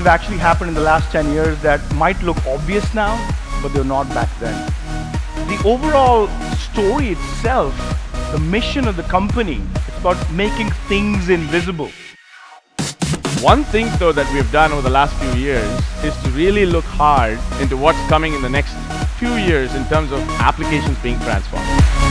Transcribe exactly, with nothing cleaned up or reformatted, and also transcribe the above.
have actually happened in the last ten years that might look obvious now, but they're not back then. The overall story itself, the mission of the company, it's about making things invisible. One thing though that we've done over the last few years is to really look hard into what's coming in the next few years in terms of applications being transformed.